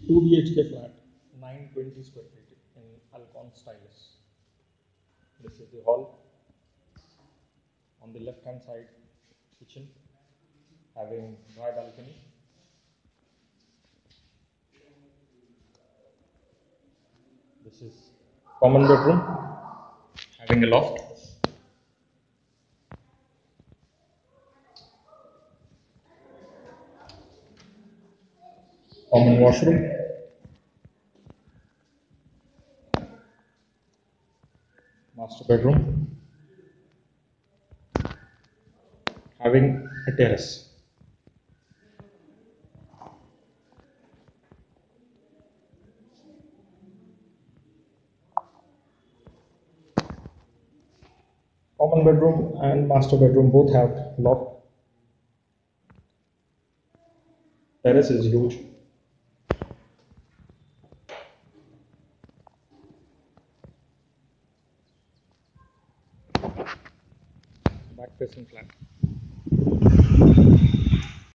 2 BHK flat, 920 square feet in Alcon Stylus. This is the hall. On the left hand side, kitchen having dry balcony. This is common bedroom having a loft. Common washroom. Master bedroom having a terrace. Common bedroom and master bedroom both have loft. Terrace is huge. Back facing flat.